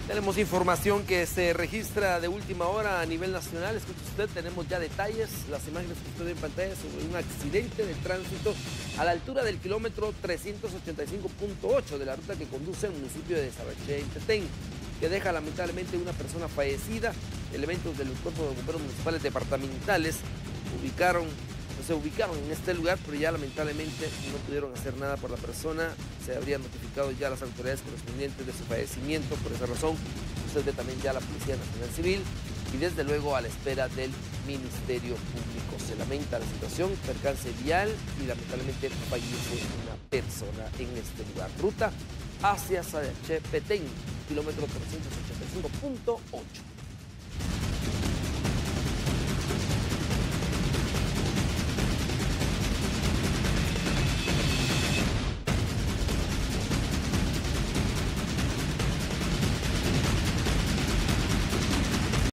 Tenemos información que se registra de última hora a nivel nacional. Escuche usted, tenemos ya detalles, las imágenes que usted ve en pantalla sobre un accidente de tránsito a la altura del kilómetro 385.8 de la ruta que conduce al municipio de Saraché, en Petén, que deja lamentablemente una persona fallecida. Elementos del Cuerpo de Bomberos Municipales Departamentales se ubicaron en este lugar, pero ya lamentablemente no pudieron hacer nada por la persona. Se habrían notificado ya a las autoridades correspondientes de su fallecimiento. Por esa razón, usted ve también ya a la Policía Nacional Civil y desde luego a la espera del Ministerio Público. Se lamenta la situación, percance vial y lamentablemente fallece una persona en este lugar. Ruta hacia Saraché, Petén, kilómetro 385.8.